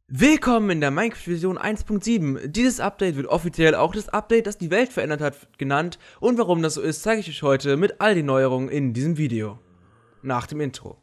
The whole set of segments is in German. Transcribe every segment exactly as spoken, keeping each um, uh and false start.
Willkommen in der Minecraft-Version eins Punkt sieben. Dieses Update wird offiziell auch das Update, das die Welt verändert hat, genannt. Und warum das so ist, zeige ich euch heute mit all den Neuerungen in diesem Video. Nach dem Intro.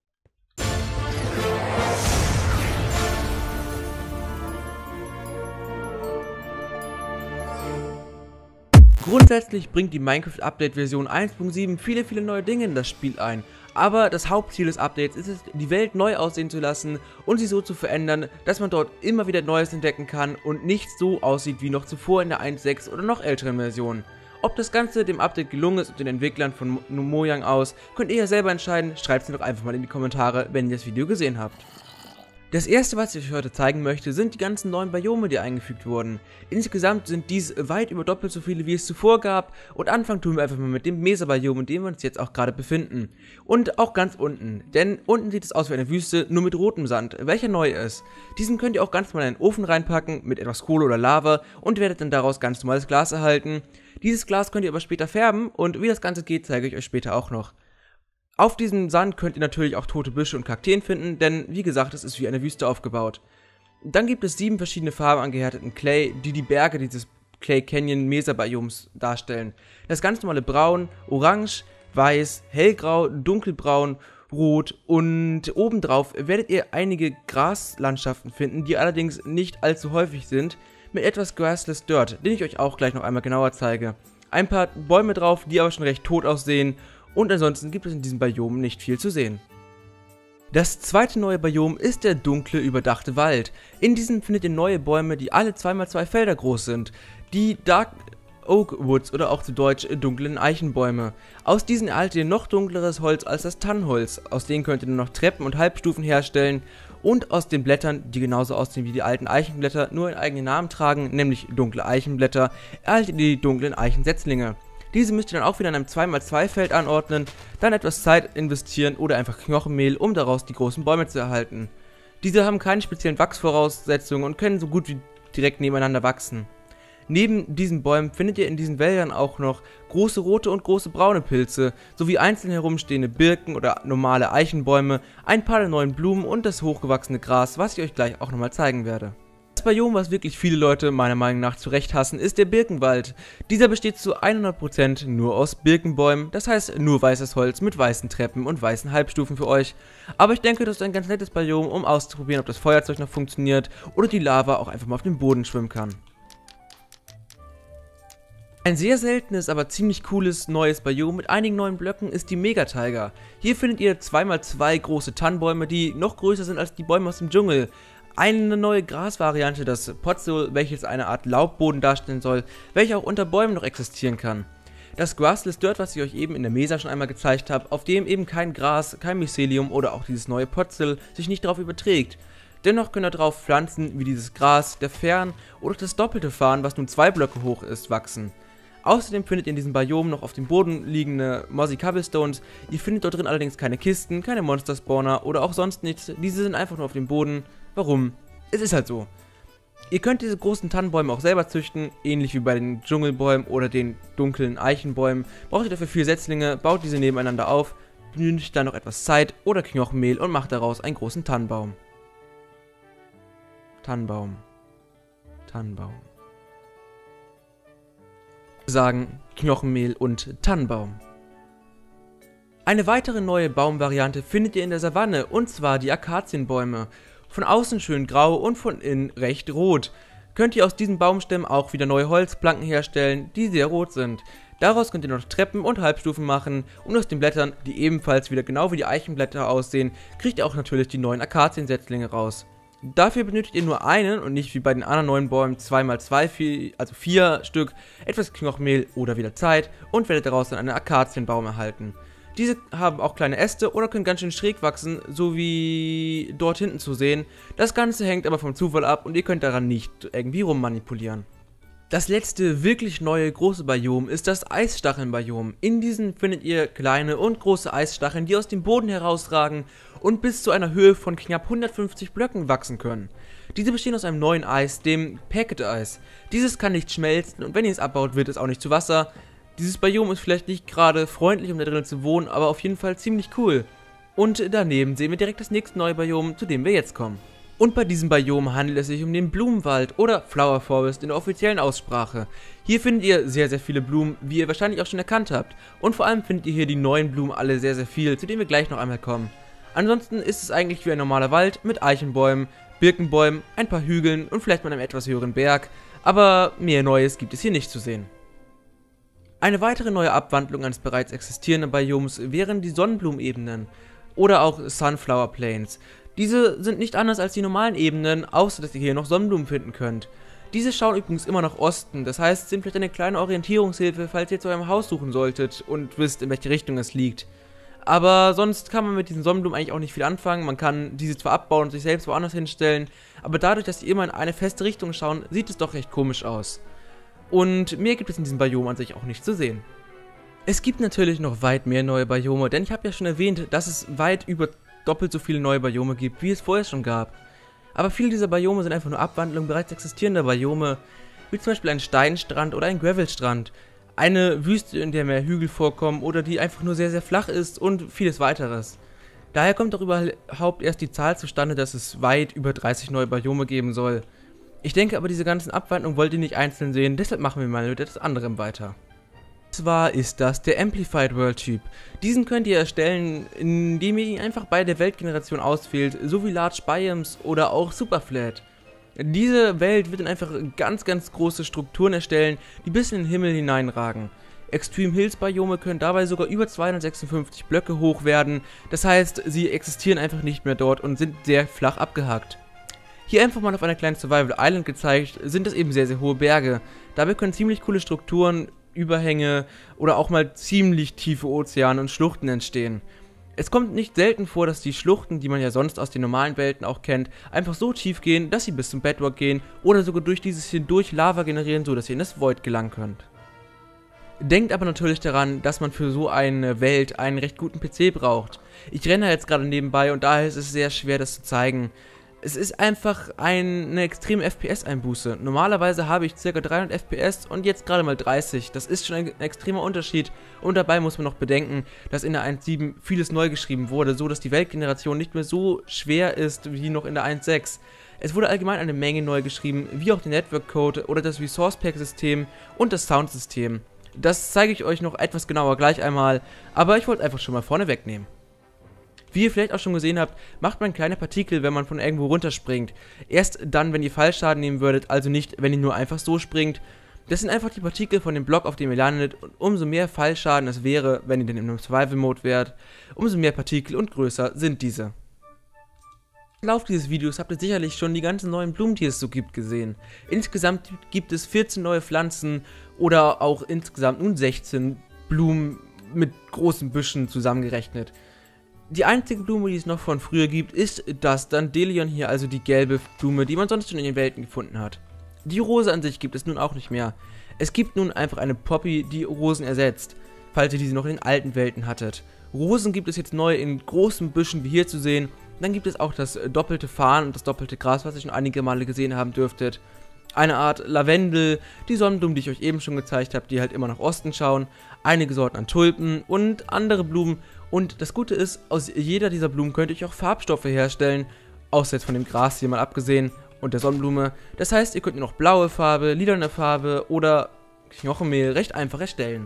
Grundsätzlich bringt die Minecraft-Update-Version eins Punkt sieben viele, viele neue Dinge in das Spiel ein. Aber das Hauptziel des Updates ist es, die Welt neu aussehen zu lassen und sie so zu verändern, dass man dort immer wieder Neues entdecken kann und nichts so aussieht wie noch zuvor in der eins Punkt sechs oder noch älteren Versionen. Ob das Ganze dem Update gelungen ist und den Entwicklern von Mojang aus, könnt ihr ja selber entscheiden. Schreibt es mir doch einfach mal in die Kommentare, wenn ihr das Video gesehen habt. Das erste, was ich euch heute zeigen möchte, sind die ganzen neuen Biome, die eingefügt wurden. Insgesamt sind dies weit über doppelt so viele, wie es zuvor gab, und anfangen tun wir einfach mal mit dem Mesa-Biom, in dem wir uns jetzt auch gerade befinden. Und auch ganz unten, denn unten sieht es aus wie eine Wüste, nur mit rotem Sand, welcher neu ist. Diesen könnt ihr auch ganz normal in den Ofen reinpacken, mit etwas Kohle oder Lava, und werdet dann daraus ganz normales Glas erhalten. Dieses Glas könnt ihr aber später färben, und wie das Ganze geht, zeige ich euch später auch noch. Auf diesem Sand könnt ihr natürlich auch tote Büsche und Kakteen finden, denn wie gesagt, es ist wie eine Wüste aufgebaut. Dann gibt es sieben verschiedene Farben angehärteten Clay, die die Berge dieses Clay Canyon Mesa Bioms darstellen. Das ganz normale Braun, Orange, Weiß, Hellgrau, Dunkelbraun, Rot, und obendrauf werdet ihr einige Graslandschaften finden, die allerdings nicht allzu häufig sind, mit etwas Grassless Dirt, den ich euch auch gleich noch einmal genauer zeige. Ein paar Bäume drauf, die aber schon recht tot aussehen. Und ansonsten gibt es in diesem Biom nicht viel zu sehen. Das zweite neue Biom ist der dunkle, überdachte Wald. In diesem findet ihr neue Bäume, die alle zwei mal zwei Felder groß sind. Die Dark Oak Woods oder auch zu Deutsch dunklen Eichenbäume. Aus diesen erhaltet ihr noch dunkleres Holz als das Tannenholz. Aus denen könnt ihr nur noch Treppen und Halbstufen herstellen. Und aus den Blättern, die genauso aussehen wie die alten Eichenblätter, nur einen eigenen Namen tragen, nämlich dunkle Eichenblätter, erhaltet ihr die dunklen Eichensetzlinge. Diese müsst ihr dann auch wieder in einem zwei mal zwei Feld anordnen, dann etwas Zeit investieren oder einfach Knochenmehl, um daraus die großen Bäume zu erhalten. Diese haben keine speziellen Wachsvoraussetzungen und können so gut wie direkt nebeneinander wachsen. Neben diesen Bäumen findet ihr in diesen Wäldern auch noch große rote und große braune Pilze, sowie einzeln herumstehende Birken oder normale Eichenbäume, ein paar der neuen Blumen und das hochgewachsene Gras, was ich euch gleich auch nochmal zeigen werde. Das Biom, was wirklich viele Leute meiner Meinung nach zu Recht hassen, ist der Birkenwald. Dieser besteht zu hundert Prozent nur aus Birkenbäumen, das heißt nur weißes Holz mit weißen Treppen und weißen Halbstufen für euch. Aber ich denke, das ist ein ganz nettes Biom, um auszuprobieren, ob das Feuerzeug noch funktioniert oder die Lava auch einfach mal auf dem Boden schwimmen kann. Ein sehr seltenes, aber ziemlich cooles neues Biom mit einigen neuen Blöcken ist die Megataiga. Hier findet ihr zwei mal zwei große Tannenbäume, die noch größer sind als die Bäume aus dem Dschungel. Eine neue Grasvariante, das Podzol, welches eine Art Laubboden darstellen soll, welcher auch unter Bäumen noch existieren kann. Das Grassless Dirt, was ich euch eben in der Mesa schon einmal gezeigt habe, auf dem eben kein Gras, kein Mycelium oder auch dieses neue Podzol sich nicht darauf überträgt. Dennoch könnt ihr darauf Pflanzen wie dieses Gras, der Fern oder das doppelte Farn, was nun zwei Blöcke hoch ist, wachsen. Außerdem findet ihr in diesem Biom noch auf dem Boden liegende Mossy Cobblestones. Ihr findet dort drin allerdings keine Kisten, keine Monster-Spawner oder auch sonst nichts. Diese sind einfach nur auf dem Boden. Warum? Es ist halt so. Ihr könnt diese großen Tannenbäume auch selber züchten, ähnlich wie bei den Dschungelbäumen oder den dunklen Eichenbäumen. Braucht ihr dafür vier Setzlinge, baut diese nebeneinander auf, benötigt dann noch etwas Zeit oder Knochenmehl und macht daraus einen großen Tannenbaum. Tannenbaum. Tannenbaum. Sagen Knochenmehl und Tannenbaum. Eine weitere neue Baumvariante findet ihr in der Savanne, und zwar die Akazienbäume. Von außen schön grau und von innen recht rot. Könnt ihr aus diesen Baumstämmen auch wieder neue Holzplanken herstellen, die sehr rot sind. Daraus könnt ihr noch Treppen und Halbstufen machen, und aus den Blättern, die ebenfalls wieder genau wie die Eichenblätter aussehen, kriegt ihr auch natürlich die neuen Akaziensetzlinge raus. Dafür benötigt ihr nur einen und nicht wie bei den anderen neuen Bäumen zwei mal zwei, also vier Stück, etwas Knochenmehl oder wieder Zeit, und werdet daraus dann einen Akazienbaum erhalten. Diese haben auch kleine Äste oder können ganz schön schräg wachsen, so wie dort hinten zu sehen. Das Ganze hängt aber vom Zufall ab und ihr könnt daran nicht irgendwie rummanipulieren. Das letzte wirklich neue große Biom ist das Eisstacheln-Biom. In diesem findet ihr kleine und große Eisstacheln, die aus dem Boden herausragen und bis zu einer Höhe von knapp hundertfünfzig Blöcken wachsen können. Diese bestehen aus einem neuen Eis, dem Packet-Eis. Dieses kann nicht schmelzen, und wenn ihr es abbaut, wird es auch nicht zu Wasser. Dieses Biom ist vielleicht nicht gerade freundlich, um da drin zu wohnen, aber auf jeden Fall ziemlich cool. Und daneben sehen wir direkt das nächste neue Biom, zu dem wir jetzt kommen. Und bei diesem Biom handelt es sich um den Blumenwald oder Flower Forest in der offiziellen Aussprache. Hier findet ihr sehr, sehr viele Blumen, wie ihr wahrscheinlich auch schon erkannt habt. Und vor allem findet ihr hier die neuen Blumen alle sehr, sehr viel, zu denen wir gleich noch einmal kommen. Ansonsten ist es eigentlich wie ein normaler Wald mit Eichenbäumen, Birkenbäumen, ein paar Hügeln und vielleicht mal einem etwas höheren Berg. Aber mehr Neues gibt es hier nicht zu sehen. Eine weitere neue Abwandlung eines bereits existierenden Bioms wären die Sonnenblumenebenen oder auch Sunflower Plains. Diese sind nicht anders als die normalen Ebenen, außer dass ihr hier noch Sonnenblumen finden könnt. Diese schauen übrigens immer nach Osten, das heißt, sind vielleicht eine kleine Orientierungshilfe, falls ihr zu eurem Haus suchen solltet und wisst, in welche Richtung es liegt. Aber sonst kann man mit diesen Sonnenblumen eigentlich auch nicht viel anfangen. Man kann diese zwar abbauen und sich selbst woanders hinstellen, aber dadurch, dass die immer in eine feste Richtung schauen, sieht es doch recht komisch aus. Und mehr gibt es in diesem Biom an sich auch nicht zu sehen. Es gibt natürlich noch weit mehr neue Biome, denn ich habe ja schon erwähnt, dass es weit über doppelt so viele neue Biome gibt, wie es vorher schon gab. Aber viele dieser Biome sind einfach nur Abwandlungen bereits existierender Biome, wie zum Beispiel ein Steinstrand oder ein Gravelstrand, eine Wüste, in der mehr Hügel vorkommen oder die einfach nur sehr, sehr flach ist und vieles weiteres. Daher kommt auch überhaupt erst die Zahl zustande, dass es weit über dreißig neue Biome geben soll. Ich denke aber, diese ganzen Abwandlungen wollt ihr nicht einzeln sehen, deshalb machen wir mal mit etwas anderem weiter. Und zwar ist das der Amplified World Typ. Diesen könnt ihr erstellen, indem ihr ihn einfach bei der Weltgeneration auswählt, sowie Large Biomes oder auch Superflat. Diese Welt wird dann einfach ganz, ganz große Strukturen erstellen, die bis in den Himmel hineinragen. Extreme Hills Biome können dabei sogar über zweihundertsechsundfünfzig Blöcke hoch werden, das heißt, sie existieren einfach nicht mehr dort und sind sehr flach abgehackt. Hier einfach mal auf einer kleinen Survival Island gezeigt, sind es eben sehr, sehr hohe Berge. Dabei können ziemlich coole Strukturen, Überhänge oder auch mal ziemlich tiefe Ozeane und Schluchten entstehen. Es kommt nicht selten vor, dass die Schluchten, die man ja sonst aus den normalen Welten auch kennt, einfach so tief gehen, dass sie bis zum Bedrock gehen oder sogar durch dieses hindurch Lava generieren, so dass ihr in das Void gelangen könnt. Denkt aber natürlich daran, dass man für so eine Welt einen recht guten P C braucht. Ich renne jetzt gerade nebenbei und daher ist es sehr schwer, das zu zeigen. Es ist einfach eine extreme F P S-Einbuße. Normalerweise habe ich ca. dreihundert F P S und jetzt gerade mal dreißig. Das ist schon ein extremer Unterschied. Und dabei muss man noch bedenken, dass in der eins Punkt sieben vieles neu geschrieben wurde, so dass die Weltgeneration nicht mehr so schwer ist wie noch in der eins Punkt sechs. Es wurde allgemein eine Menge neu geschrieben, wie auch der Network Code oder das Resource Pack System und das Soundsystem. Das zeige ich euch noch etwas genauer gleich einmal, aber ich wollte einfach schon mal vorne wegnehmen. Wie ihr vielleicht auch schon gesehen habt, macht man kleine Partikel, wenn man von irgendwo runterspringt. Erst dann, wenn ihr Fallschaden nehmen würdet, also nicht, wenn ihr nur einfach so springt. Das sind einfach die Partikel von dem Block, auf dem ihr landet, und umso mehr Fallschaden es wäre, wenn ihr denn in einem Survival-Mode wärt, umso mehr Partikel und größer sind diese. Im Lauf dieses Videos habt ihr sicherlich schon die ganzen neuen Blumen, die es so gibt, gesehen. Insgesamt gibt es vierzehn neue Pflanzen oder auch insgesamt nun sechzehn Blumen mit großen Büschen zusammengerechnet. Die einzige Blume, die es noch von früher gibt, ist das Dandelion hier, also die gelbe Blume, die man sonst schon in den Welten gefunden hat. Die Rose an sich gibt es nun auch nicht mehr. Es gibt nun einfach eine Poppy, die Rosen ersetzt, falls ihr diese noch in den alten Welten hattet. Rosen gibt es jetzt neu in großen Büschen wie hier zu sehen. Dann gibt es auch das doppelte Farn und das doppelte Gras, was ihr schon einige Male gesehen haben dürftet. Eine Art Lavendel, die Sonnenblumen, die ich euch eben schon gezeigt habe, die halt immer nach Osten schauen, einige Sorten an Tulpen und andere Blumen. Und das Gute ist, aus jeder dieser Blumen könnt ihr euch auch Farbstoffe herstellen, außer jetzt von dem Gras hier mal abgesehen und der Sonnenblume. Das heißt, ihr könnt noch blaue Farbe, lilane Farbe oder Knochenmehl recht einfach erstellen.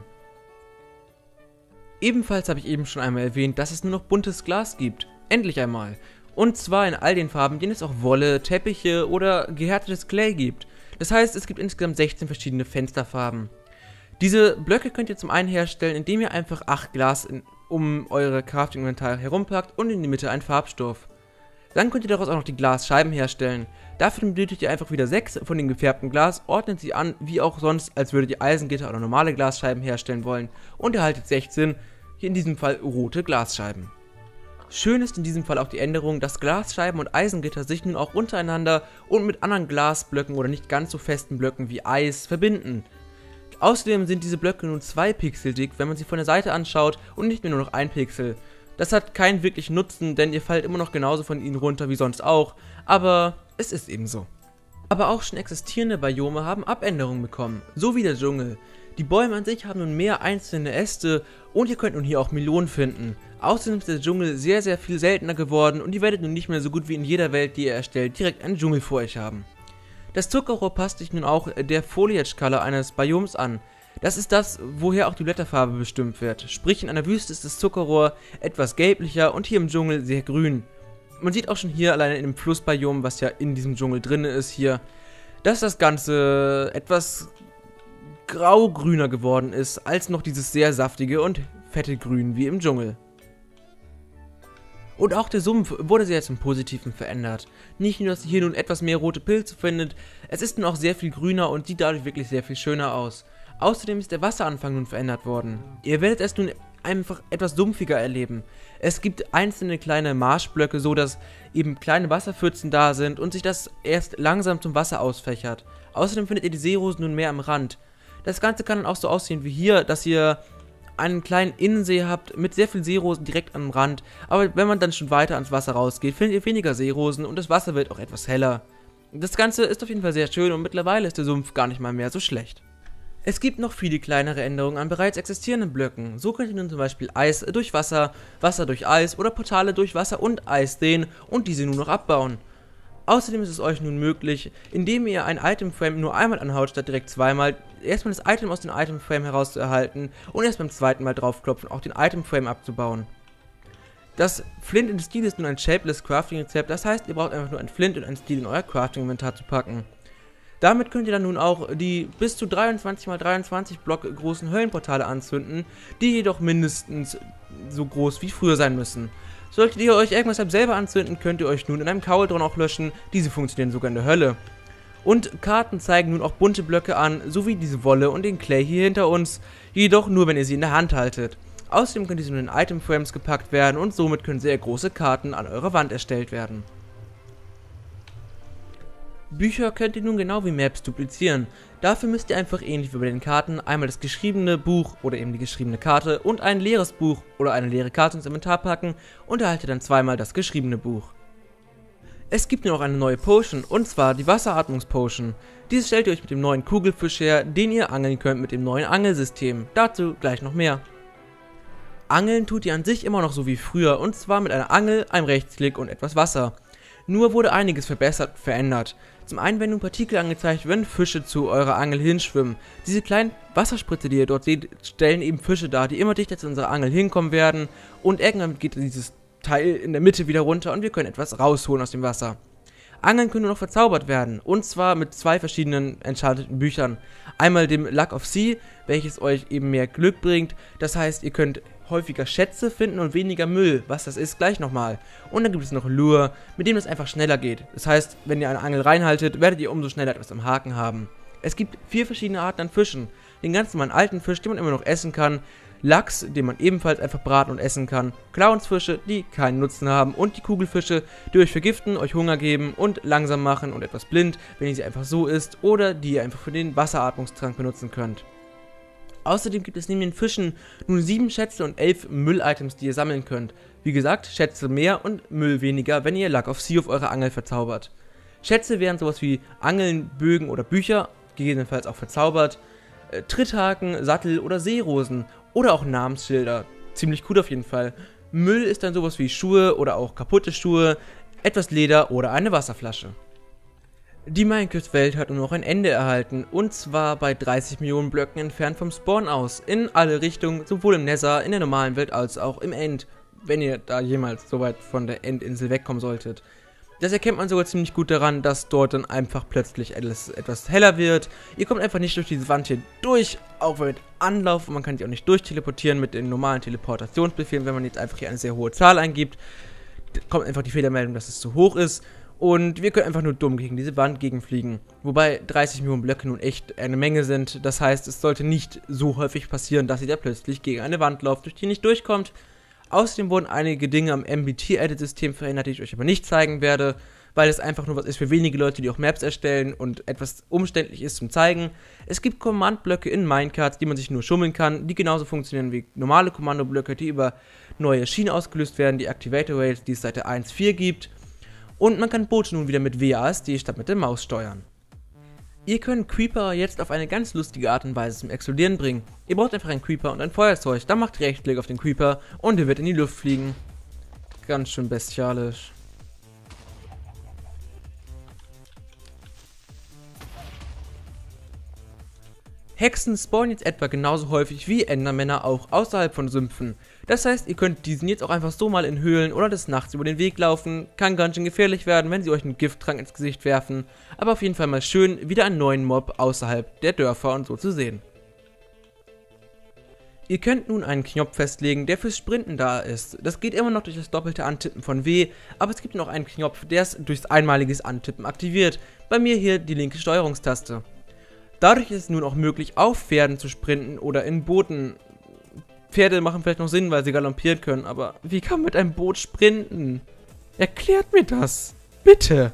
Ebenfalls habe ich eben schon einmal erwähnt, dass es nur noch buntes Glas gibt. Endlich einmal. Und zwar in all den Farben, denen es auch Wolle, Teppiche oder gehärtetes Clay gibt. Das heißt, es gibt insgesamt sechzehn verschiedene Fensterfarben. Diese Blöcke könnt ihr zum einen herstellen, indem ihr einfach acht Glas in, um eure Crafting-Inventar herumpackt und in die Mitte einen Farbstoff. Dann könnt ihr daraus auch noch die Glasscheiben herstellen. Dafür benötigt ihr einfach wieder sechs von den gefärbten Glas, ordnet sie an, wie auch sonst, als würdet ihr Eisengitter oder normale Glasscheiben herstellen wollen und erhaltet sechzehn, hier in diesem Fall rote Glasscheiben. Schön ist in diesem Fall auch die Änderung, dass Glasscheiben und Eisengitter sich nun auch untereinander und mit anderen Glasblöcken oder nicht ganz so festen Blöcken wie Eis verbinden. Außerdem sind diese Blöcke nun zwei Pixel dick, wenn man sie von der Seite anschaut und nicht mehr nur noch ein Pixel. Das hat keinen wirklichen Nutzen, denn ihr fallt immer noch genauso von ihnen runter wie sonst auch, aber es ist eben so. Aber auch schon existierende Biome haben Abänderungen bekommen, so wie der Dschungel. Die Bäume an sich haben nun mehr einzelne Äste und ihr könnt nun hier auch Melonen finden. Außerdem ist der Dschungel sehr sehr viel seltener geworden und ihr werdet nun nicht mehr so gut wie in jeder Welt, die ihr erstellt, direkt einen Dschungel vor euch haben. Das Zuckerrohr passt sich nun auch der Foliage Color eines Bioms an. Das ist das, woher auch die Blätterfarbe bestimmt wird. Sprich, in einer Wüste ist das Zuckerrohr etwas gelblicher und hier im Dschungel sehr grün. Man sieht auch schon hier alleine in dem Flussbiom, was ja in diesem Dschungel drin ist hier, dass das Ganze etwas grau-grüner geworden ist, als noch dieses sehr saftige und fette Grün wie im Dschungel. Und auch der Sumpf wurde sehr zum Positiven verändert. Nicht nur, dass ihr hier nun etwas mehr rote Pilze findet, es ist nun auch sehr viel grüner und sieht dadurch wirklich sehr viel schöner aus. Außerdem ist der Wasseranfang nun verändert worden. Ihr werdet es nun einfach etwas sumpfiger erleben. Es gibt einzelne kleine Marschblöcke, so dass eben kleine Wasserpfützen da sind und sich das erst langsam zum Wasser ausfächert. Außerdem findet ihr die Seerosen nun mehr am Rand. Das Ganze kann dann auch so aussehen wie hier, dass ihr einen kleinen Innensee habt mit sehr viel Seerosen direkt am Rand, aber wenn man dann schon weiter ans Wasser rausgeht, findet ihr weniger Seerosen und das Wasser wird auch etwas heller. Das Ganze ist auf jeden Fall sehr schön und mittlerweile ist der Sumpf gar nicht mal mehr so schlecht. Es gibt noch viele kleinere Änderungen an bereits existierenden Blöcken. So könnt ihr nun zum Beispiel Eis durch Wasser, Wasser durch Eis oder Portale durch Wasser und Eis sehen und diese nun noch abbauen. Außerdem ist es euch nun möglich, indem ihr ein Itemframe nur einmal anhaut statt direkt zweimal, erstmal das Item aus dem Itemframe herauszuerhalten und erst beim zweiten Mal draufklopfen auch den Itemframe abzubauen. Das Flint in Steel ist nun ein Shapeless Crafting Rezept, das heißt, ihr braucht einfach nur ein Flint und ein Steel in euer Crafting Inventar zu packen. Damit könnt ihr dann nun auch die bis zu dreiundzwanzig mal dreiundzwanzig Block großen Höllenportale anzünden, die jedoch mindestens so groß wie früher sein müssen. Solltet ihr euch irgendwas selber anzünden, könnt ihr euch nun in einem Cauldron auch löschen, diese funktionieren sogar in der Hölle. Und Karten zeigen nun auch bunte Blöcke an, sowie diese Wolle und den Clay hier hinter uns, jedoch nur wenn ihr sie in der Hand haltet. Außerdem können diese nun in Itemframes gepackt werden und somit können sehr große Karten an eurer Wand erstellt werden. Bücher könnt ihr nun genau wie Maps duplizieren. Dafür müsst ihr einfach ähnlich wie bei den Karten einmal das geschriebene Buch oder eben die geschriebene Karte und ein leeres Buch oder eine leere Karte ins Inventar packen und erhaltet dann zweimal das geschriebene Buch. Es gibt nun auch eine neue Potion und zwar die Wasseratmungspotion. Diese stellt ihr euch mit dem neuen Kugelfisch her, den ihr angeln könnt mit dem neuen Angelsystem. Dazu gleich noch mehr. Angeln tut ihr an sich immer noch so wie früher und zwar mit einer Angel, einem Rechtsklick und etwas Wasser. Nur wurde einiges verbessert, verändert. Zum einen werden nun Partikel angezeigt, wenn Fische zu eurer Angel hinschwimmen. Diese kleinen Wasserspritze, die ihr dort seht, stellen eben Fische dar, die immer dichter zu unserer Angel hinkommen werden. Und irgendwann geht dieses Teil in der Mitte wieder runter und wir können etwas rausholen aus dem Wasser. Angeln können nur noch verzaubert werden, und zwar mit zwei verschiedenen enchanteten Büchern. Einmal dem Luck of Sea, welches euch eben mehr Glück bringt, das heißt, ihr könnt häufiger Schätze finden und weniger Müll, was das ist, gleich nochmal. Und dann gibt es noch Lure, mit dem es einfach schneller geht. Das heißt, wenn ihr eine Angel reinhaltet, werdet ihr umso schneller etwas am Haken haben. Es gibt vier verschiedene Arten an Fischen. Den ganz normalen alten Fisch, den man immer noch essen kann, Lachs, den man ebenfalls einfach braten und essen kann, Clownsfische, die keinen Nutzen haben und die Kugelfische, die euch vergiften, euch Hunger geben und langsam machen und etwas blind, wenn ihr sie einfach so isst oder die ihr einfach für den Wasseratmungstrank benutzen könnt. Außerdem gibt es neben den Fischen nun sieben Schätze und elf Müll-Items, die ihr sammeln könnt. Wie gesagt, Schätze mehr und Müll weniger, wenn ihr Luck of Sea auf eure Angel verzaubert. Schätze wären sowas wie Angeln, Bögen oder Bücher, gegebenenfalls auch verzaubert, äh, Tritthaken, Sattel oder Seerosen oder auch Namensschilder. Ziemlich cool auf jeden Fall. Müll ist dann sowas wie Schuhe oder auch kaputte Schuhe, etwas Leder oder eine Wasserflasche. Die Minecraft-Welt hat nur noch ein Ende erhalten, und zwar bei dreißig Millionen Blöcken entfernt vom Spawn aus, in alle Richtungen, sowohl im Nether, in der normalen Welt, als auch im End, wenn ihr da jemals so weit von der Endinsel wegkommen solltet. Das erkennt man sogar ziemlich gut daran, dass dort dann einfach plötzlich alles etwas heller wird. Ihr kommt einfach nicht durch diese Wand hier durch, auch mit Anlauf, und man kann sich auch nicht durchteleportieren mit den normalen Teleportationsbefehlen, wenn man jetzt einfach hier eine sehr hohe Zahl eingibt. Kommt einfach die Fehlermeldung, dass es zu hoch ist. Und wir können einfach nur dumm gegen diese Wand gegenfliegen. Wobei dreißig Millionen Blöcke nun echt eine Menge sind. Das heißt, es sollte nicht so häufig passieren, dass ihr da plötzlich gegen eine Wand lauft, durch die ihr nicht durchkommt. Außerdem wurden einige Dinge am M B T-Edit-System verändert, die ich euch aber nicht zeigen werde, weil es einfach nur was ist für wenige Leute, die auch Maps erstellen und etwas umständlich ist zum Zeigen. Es gibt Command-Blöcke in Minecarts, die man sich nur schummeln kann, die genauso funktionieren wie normale Kommandoblöcke, die über neue Schienen ausgelöst werden, die Activator Rails, die es seit der eins Punkt vier gibt. Und man kann Boote nun wieder mit W A S D statt mit der Maus steuern. Ihr könnt Creeper jetzt auf eine ganz lustige Art und Weise zum Explodieren bringen. Ihr braucht einfach einen Creeper und ein Feuerzeug, dann macht ihr Rechtsklick auf den Creeper und er wird in die Luft fliegen. Ganz schön bestialisch. Hexen spawnen jetzt etwa genauso häufig wie Endermänner auch außerhalb von Sümpfen. Das heißt, ihr könnt diesen jetzt auch einfach so mal in Höhlen oder des Nachts über den Weg laufen. Kann ganz schön gefährlich werden, wenn sie euch einen Gifttrank ins Gesicht werfen. Aber auf jeden Fall mal schön, wieder einen neuen Mob außerhalb der Dörfer und so zu sehen. Ihr könnt nun einen Knopf festlegen, der fürs Sprinten da ist. Das geht immer noch durch das doppelte Antippen von W, aber es gibt noch einen Knopf, der es durchs einmaliges Antippen aktiviert. Bei mir hier die linke Steuerungstaste. Dadurch ist es nun auch möglich, auf Pferden zu sprinten oder in Booten. Pferde machen vielleicht noch Sinn, weil sie galoppieren können, aber wie kann man mit einem Boot sprinten? Erklärt mir das, bitte!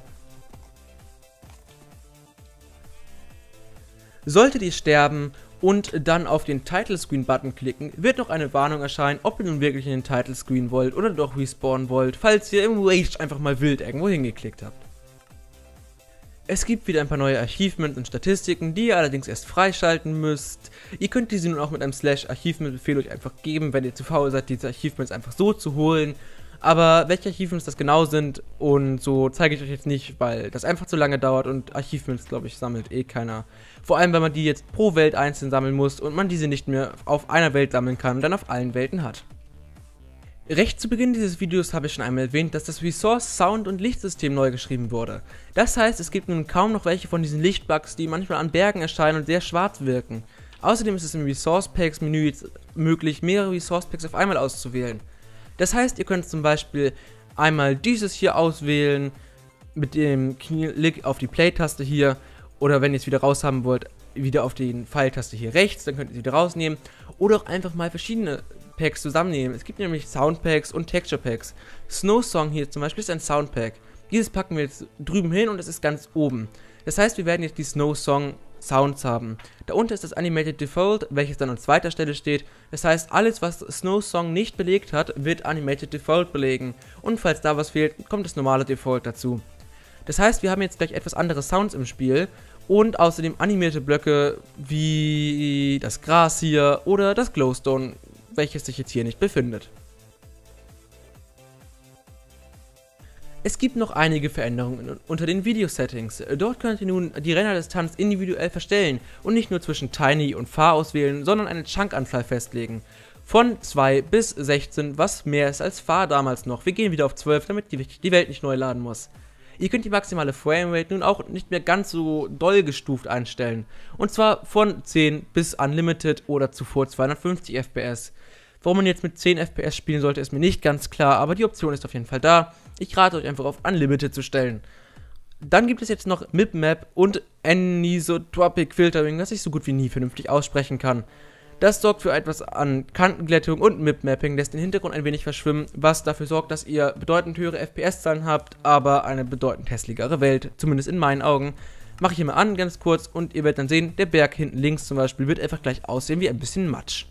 Solltet ihr sterben und dann auf den Title Screen Button klicken, wird noch eine Warnung erscheinen, ob ihr nun wirklich in den Title Screen wollt oder doch respawnen wollt, falls ihr im Rage einfach mal wild irgendwo hingeklickt habt. Es gibt wieder ein paar neue Achievements und Statistiken, die ihr allerdings erst freischalten müsst. Ihr könnt diese nun auch mit einem Slash Achievement-Befehl euch einfach geben, wenn ihr zu faul seid, diese Achievements einfach so zu holen. Aber welche Achievements das genau sind und so zeige ich euch jetzt nicht, weil das einfach zu lange dauert und Achievements, glaube ich, sammelt eh keiner. Vor allem, weil man die jetzt pro Welt einzeln sammeln muss und man diese nicht mehr auf einer Welt sammeln kann und dann auf allen Welten hat. Recht zu Beginn dieses Videos habe ich schon einmal erwähnt, dass das Resource, Sound und Lichtsystem neu geschrieben wurde. Das heißt, es gibt nun kaum noch welche von diesen Lichtbugs, die manchmal an Bergen erscheinen und sehr schwarz wirken. Außerdem ist es im Resource Packs Menü jetzt möglich, mehrere Resource Packs auf einmal auszuwählen. Das heißt, ihr könnt zum Beispiel einmal dieses hier auswählen, mit dem Klick auf die Play-Taste hier, oder wenn ihr es wieder raus haben wollt, wieder auf die Pfeiltaste hier rechts, dann könnt ihr es wieder rausnehmen, oder auch einfach mal verschiedene Packs zusammennehmen. Es gibt nämlich Soundpacks und Texture Packs. Snow Song hier zum Beispiel ist ein Soundpack. Dieses packen wir jetzt drüben hin und es ist ganz oben. Das heißt, wir werden jetzt die Snow Song Sounds haben. Darunter ist das Animated Default, welches dann an zweiter Stelle steht. Das heißt, alles, was Snow Song nicht belegt hat, wird Animated Default belegen. Und falls da was fehlt, kommt das normale Default dazu. Das heißt, wir haben jetzt gleich etwas andere Sounds im Spiel und außerdem animierte Blöcke wie das Gras hier oder das Glowstone, welches sich jetzt hier nicht befindet. Es gibt noch einige Veränderungen unter den Video-Settings. Dort könnt ihr nun die Renderdistanz individuell verstellen und nicht nur zwischen Tiny und Far auswählen, sondern eine Chunk-Anzahl festlegen. Von zwei bis sechzehn, was mehr ist als Far damals noch. Wir gehen wieder auf zwölf, damit die, die Welt nicht neu laden muss. Ihr könnt die maximale Framerate nun auch nicht mehr ganz so doll gestuft einstellen. Und zwar von zehn bis Unlimited oder zuvor zweihundertfünfzig F P S. Warum man jetzt mit zehn F P S spielen sollte, ist mir nicht ganz klar, aber die Option ist auf jeden Fall da. Ich rate euch einfach auf Unlimited zu stellen. Dann gibt es jetzt noch MipMap und Anisotropic Filtering, das ich so gut wie nie vernünftig aussprechen kann. Das sorgt für etwas an Kantenglättung und Mip-Mapping, lässt den Hintergrund ein wenig verschwimmen, was dafür sorgt, dass ihr bedeutend höhere F P S-Zahlen habt, aber eine bedeutend hässlichere Welt, zumindest in meinen Augen. Mache ich hier mal an, ganz kurz, und ihr werdet dann sehen, der Berg hinten links zum Beispiel wird einfach gleich aussehen wie ein bisschen Matsch.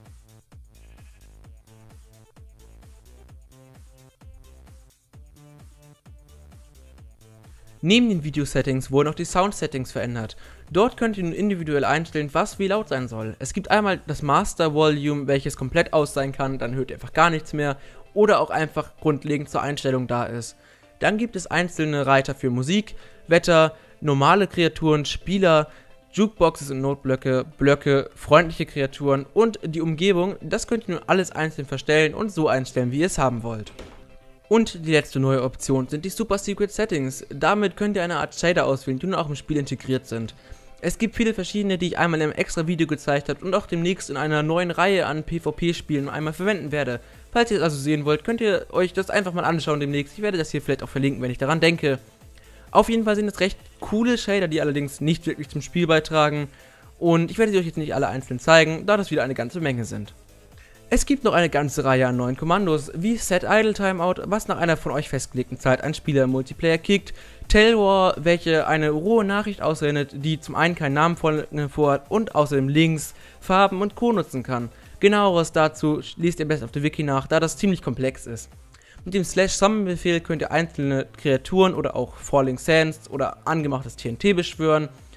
Neben den Video-Settings wurden auch die Sound-Settings verändert. Dort könnt ihr nun individuell einstellen, was wie laut sein soll. Es gibt einmal das Master Volume, welches komplett aus sein kann, dann hört ihr einfach gar nichts mehr, oder auch einfach grundlegend zur Einstellung da ist. Dann gibt es einzelne Reiter für Musik, Wetter, normale Kreaturen, Spieler, Jukeboxes und Notblöcke, Blöcke, freundliche Kreaturen und die Umgebung. Das könnt ihr nun alles einzeln verstellen und so einstellen, wie ihr es haben wollt. Und die letzte neue Option sind die Super Secret Settings. Damit könnt ihr eine Art Shader auswählen, die nun auch im Spiel integriert sind. Es gibt viele verschiedene, die ich einmal im extra Video gezeigt habe und auch demnächst in einer neuen Reihe an PvP-Spielen einmal verwenden werde. Falls ihr es also sehen wollt, könnt ihr euch das einfach mal anschauen demnächst. Ich werde das hier vielleicht auch verlinken, wenn ich daran denke. Auf jeden Fall sind es recht coole Shader, die allerdings nicht wirklich zum Spiel beitragen. Und ich werde sie euch jetzt nicht alle einzeln zeigen, da das wieder eine ganze Menge sind. Es gibt noch eine ganze Reihe an neuen Kommandos, wie Set Idle Timeout, was nach einer von euch festgelegten Zeit einen Spieler im Multiplayer kickt, Tellwar, welche eine rohe Nachricht aussendet, die zum einen keinen Namen vorhat und außerdem Links, Farben und Co. nutzen kann. Genaueres dazu liest ihr besser auf der Wiki nach, da das ziemlich komplex ist. Mit dem Slash Summon Befehl könnt ihr einzelne Kreaturen oder auch Falling Sands oder angemachtes T N T beschwören.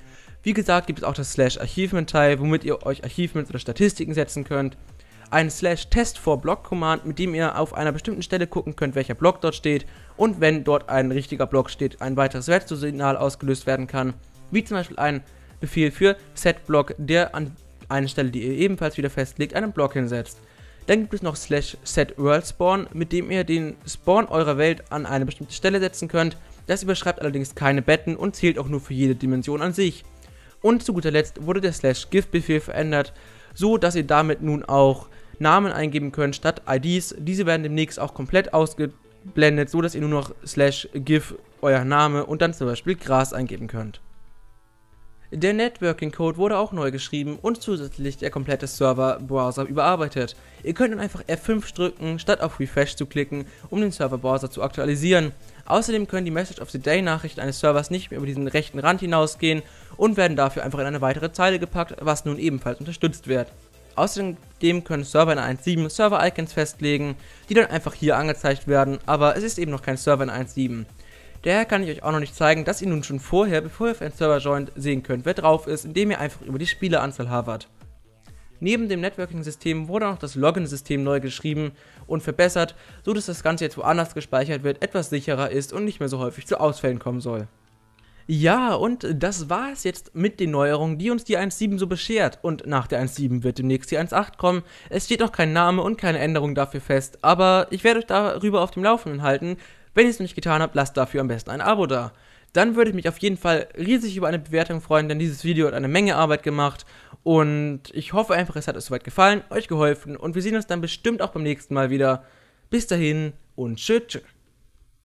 Wie gesagt, gibt es auch das Slash Achievement-Teil, womit ihr euch Achievements oder Statistiken setzen könnt. Ein Slash Test for Block Command, mit dem ihr auf einer bestimmten Stelle gucken könnt, welcher Block dort steht. Und wenn dort ein richtiger Block steht, ein weiteres Redstone-Signal ausgelöst werden kann. Wie zum Beispiel ein Befehl für Set-Block, der an eine Stelle, die ihr ebenfalls wieder festlegt, einen Block hinsetzt. Dann gibt es noch Slash Set World Spawn, mit dem ihr den Spawn eurer Welt an eine bestimmte Stelle setzen könnt. Das überschreibt allerdings keine Betten und zählt auch nur für jede Dimension an sich. Und zu guter Letzt wurde der Slash Give Befehl verändert, so dass ihr damit nun auch Namen eingeben könnt statt I Ds. Diese werden demnächst auch komplett ausgeblendet, so dass ihr nur noch Slash Give euer Name und dann zum Beispiel Gras eingeben könnt. Der Networking-Code wurde auch neu geschrieben und zusätzlich der komplette Server-Browser überarbeitet. Ihr könnt dann einfach F fünf drücken, statt auf Refresh zu klicken, um den Server-Browser zu aktualisieren. Außerdem können die Message of the Day Nachrichten eines Servers nicht mehr über diesen rechten Rand hinausgehen und werden dafür einfach in eine weitere Zeile gepackt, was nun ebenfalls unterstützt wird. Außerdem können Server in eins Punkt sieben Server-Icons festlegen, die dann einfach hier angezeigt werden, aber es ist eben noch kein Server in eins Punkt sieben. Daher kann ich euch auch noch nicht zeigen, dass ihr nun schon vorher, bevor ihr auf einen Server joint, sehen könnt, wer drauf ist, indem ihr einfach über die Spieleranzahl hovert. Neben dem Networking-System wurde auch das Login-System neu geschrieben und verbessert, so dass das Ganze jetzt woanders gespeichert wird, etwas sicherer ist und nicht mehr so häufig zu Ausfällen kommen soll. Ja, und das war es jetzt mit den Neuerungen, die uns die eins Punkt sieben so beschert. Und nach der eins Punkt sieben wird demnächst die eins Punkt acht kommen. Es steht noch kein Name und keine Änderung dafür fest, aber ich werde euch darüber auf dem Laufenden halten. Wenn ihr es noch nicht getan habt, lasst dafür am besten ein Abo da. Dann würde ich mich auf jeden Fall riesig über eine Bewertung freuen, denn dieses Video hat eine Menge Arbeit gemacht. Und ich hoffe einfach, es hat euch soweit gefallen, euch geholfen und wir sehen uns dann bestimmt auch beim nächsten Mal wieder. Bis dahin und tschüss.